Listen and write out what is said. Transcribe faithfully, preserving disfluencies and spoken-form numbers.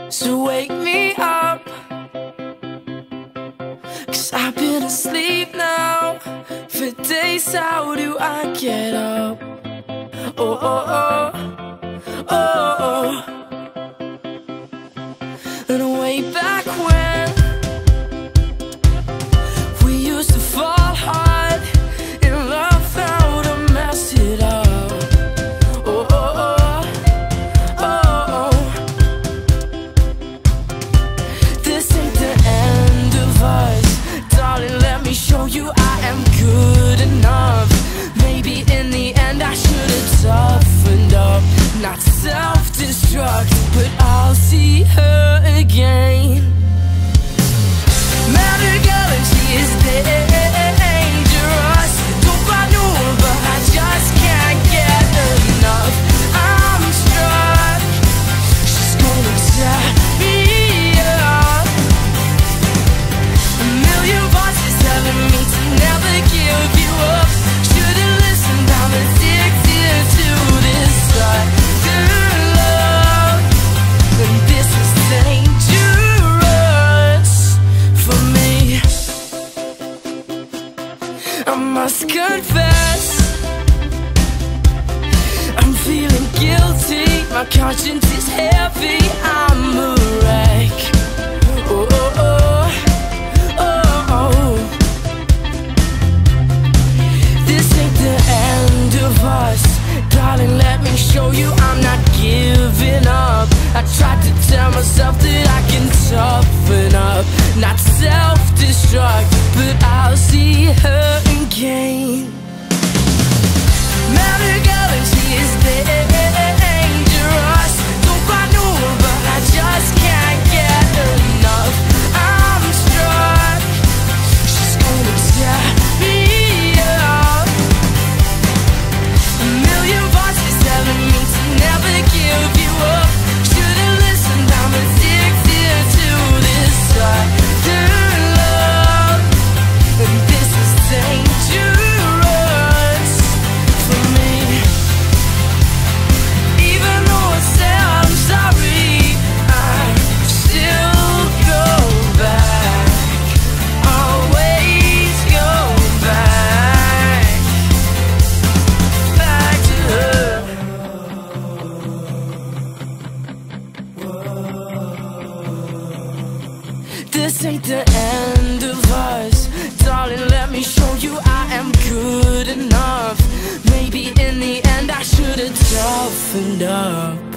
So wake me up, 'cause I've been asleep now for days. How do I get up? Oh, oh, oh, oh, oh. And way back when we used to fall hard in love, how to mess it up. Oh, oh, oh, oh, oh. This ain't the end of us, darling, let me show you I am good enough. Maybe in the end I should have toughened up, not self-destruct, but I'll see her again. Matter girl and she is dangerous. Don't quite know her, but I just can't get enough. I'm struck, she's gonna tie me up. A million voices telling me to never give you up. Should've listened, I'm addicted to this side. Love, and this is dangerous for me. I must confess, I'm feeling guilty. My conscience is heavy, I'm a wreck. Oh, oh, oh, oh, oh. This ain't the end of us, darling, let me show you I'm not giving up. I tried to tell myself that I can toughen up, not self-destruct, but I'll see her again. Matter girl and she is dangerous. Don't quite know her, but I just can't get enough. I'm struck, she's gonna tie me up. A million voices telling me to never give you up. Should've listened, I'm addicted to this side. Love, and this is dangerous for me. Even though I said I'm sorry, I still go back. Always go back, back to her. This ain't the end of us, darling, let me show you I am good enough. Maybe in the end I should have toughened up.